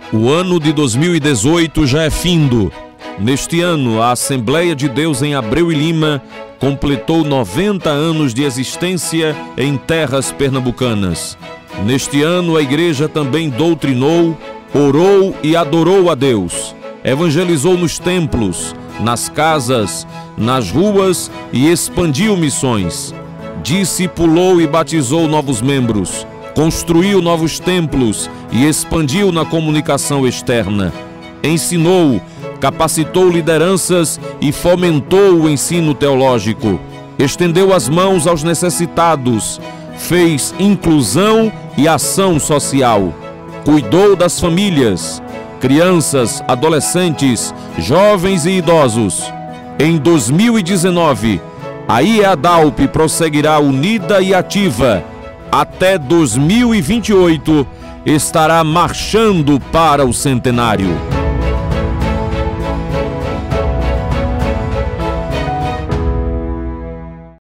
O ano de 2018 já é findo. Neste ano, a Assembleia de Deus em Abreu e Lima completou 90 anos de existência em terras pernambucanas. Neste ano, a igreja também doutrinou, orou e adorou a Deus. Evangelizou nos templos, nas casas, nas ruas e expandiu missões. Discipulou e batizou novos membros. Construiu novos templos e expandiu na comunicação externa. Ensinou, capacitou lideranças e fomentou o ensino teológico. Estendeu as mãos aos necessitados, fez inclusão e ação social. Cuidou das famílias, crianças, adolescentes, jovens e idosos. Em 2019, a IEADALP prosseguirá unida e ativa. Até 2028, estará marchando para o centenário.